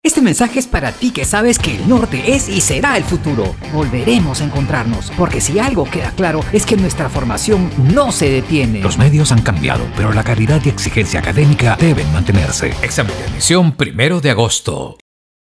Este mensaje es para ti que sabes que el norte es y será el futuro. Volveremos a encontrarnos, porque si algo queda claro es que nuestra formación no se detiene. Los medios han cambiado, pero la calidad y exigencia académica deben mantenerse. Examen de admisión 1 de agosto.